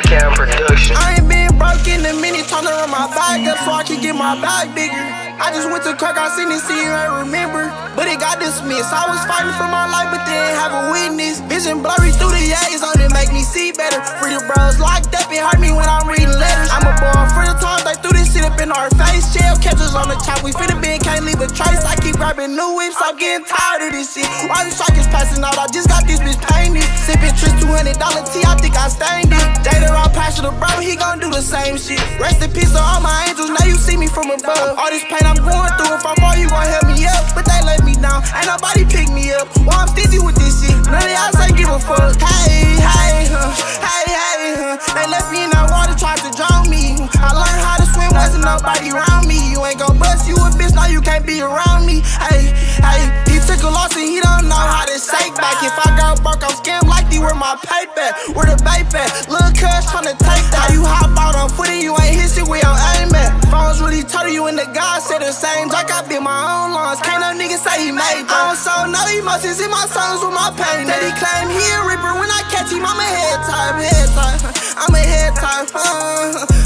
BHM production. I ain't been broke in a minute, trying to run my bag up so I can get my bag bigger. I just went to Kirk, I seen this scene, I remember, but it got dismissed. I was fighting for my life, but didn't have a witness. Vision blurry through the A's, only make me see better. Free the bros locked up, it hurt me when I'm reading letters. I'm a boy for the time, they threw this shit up in our face. Shell catchers on the chop, we finna been, can't leave a trace. I keep grabbing new whips, I'm getting tired of this shit. Why the strikers passing out, I just got this bitch painted. Sipping Tris $200 tea, I think I stained it. Jada on passion, bro, he gon' do the same shit. Rest in peace to all my angels, now you see me from above. All this pain I'm going through, if I fall, you gon' help me up. But they let me down, ain't nobody pick me up. Well, I'm stingy with this shit, none of y'all say give a fuck. Hey, hey, they left me in that water, tried to drown me. I learned how to swim, wasn't nobody around me. You ain't gon' bust, you a bitch, now you can't be around me. Hey, he took a loss and he don't know how to shake back. If I go broke, I'm scammed like where my paper, where the babe at? Lil' cuz tryna take that. How you hop out on foot and you ain't hit shit where your aim at? Phones really told you and the God said the same. Jack, I built my own lawns, can't no nigga say he made that. I don't show no emotions in my songs with my pain. That he claim he a reaper, when I catch him, I'm a head type. I'm a head type.